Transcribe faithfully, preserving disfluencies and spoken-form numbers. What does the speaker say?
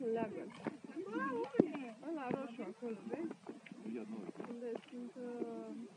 leagăn. Ăla roșu acolo, vezi? Unde sunt... Uh...